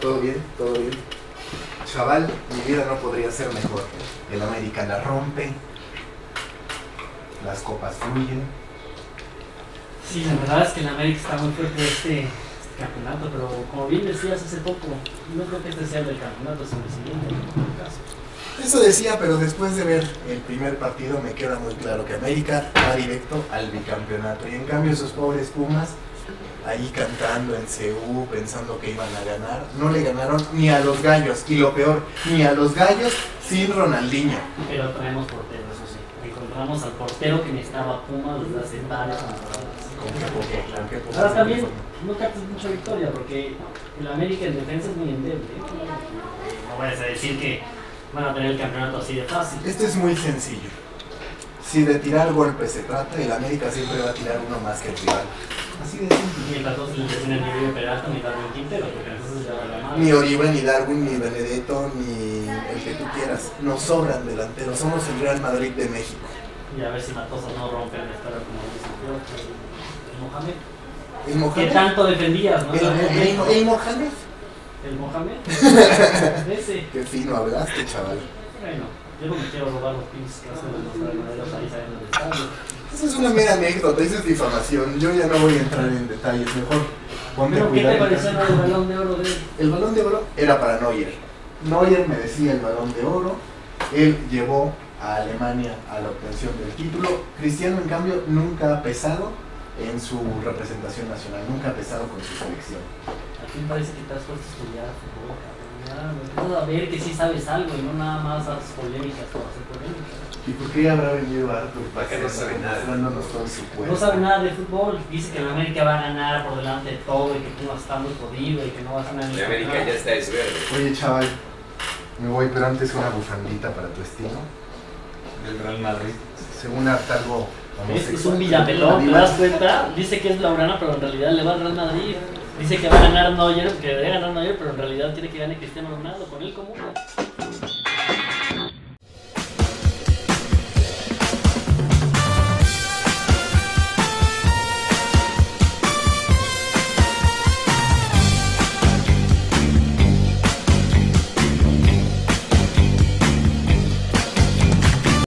¿Todo bien? ¿Todo bien? Chaval, mi vida no podría ser mejor. El América la rompe, las copas fluyen. Sí, la verdad es que el América está muy fuerte este campeonato, pero como bien decías hace poco, no creo que este sea el del campeonato, sino el siguiente, en todo caso. Eso decía, pero después de ver el primer partido me queda muy claro que América va directo al bicampeonato. Y en cambio esos pobres Pumas, ahí cantando en CU, pensando que iban a ganar, no le ganaron ni a los Gallos. Y lo peor, ni a los Gallos sin Ronaldinho. Pero traemos portero, eso sí. Encontramos al portero que necesitaba Pumas desde hace varias temporadas. Con qué poco. Ahora también no captas mucha victoria porque el América en defensa es muy endeble. No vayas a decir que van a tener el campeonato así de fácil. Esto es muy sencillo. Si de tirar golpes se trata, el América siempre va a tirar uno más que el rival. Así de simple. Mientras no se le lesiona ni Oribe Peralta ni Darwin Quintero, porque entonces ya va la mano. Ni Oribe, ni Darwin, ni Benedetto, ni el que tú quieras. Nos sobran delanteros. Somos el Real Madrid de México. Y a ver si Matosas no rompe la historia como dice el Mohamed. ¿El Mohamed? ¿Qué tanto defendías, no? ¿El Mohamed? ¿El Mohamed? Ese. Qué fino hablaste, chaval. Bueno, yo no me quiero robar los pins que hacen los granaderos ahí saliendo del estadio. Eso es una mera anécdota, eso es difamación. Yo ya no voy a entrar en detalles. Mejor ponte Pero ¿qué cuidado. te pareció el balón de oro de él? El balón de oro era para Neuer. Neuer merecía el balón de oro. Él llevó a Alemania a la obtención del título. Cristiano, en cambio, nunca ha pesado en su representación nacional, nunca ha pesado con su selección. A ti me parece que te has puesto a estudiar fútbol, cabrón. Ya, empiezas a ver que sí sabes algo y no nada más haces polémicas por hacer polémicas. ¿Y por qué habrá venido Arthur? Para que no sabe nada. Mostrándonos todo su cuerpo. No sabe nada de fútbol, dice que el América va a ganar por delante de todo y que Pumas está muy jodido y que no va a ganar ni El América ya está desverde. Oye, chaval, me voy, pero antes una bufandita para tu estilo. Del Real Madrid. Según algo Es un Villamelón, ¿te das cuenta? Dice que es Blaugrana, pero en realidad le va al Real Madrid. Dice que va a ganar Neuer, que debe ganar Neuer, pero en realidad tiene que ganar Cristiano Ronaldo, con él como uno.